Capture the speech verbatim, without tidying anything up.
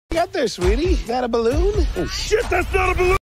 You got there, sweetie? That a balloon? Oh, shit, that's not a balloon!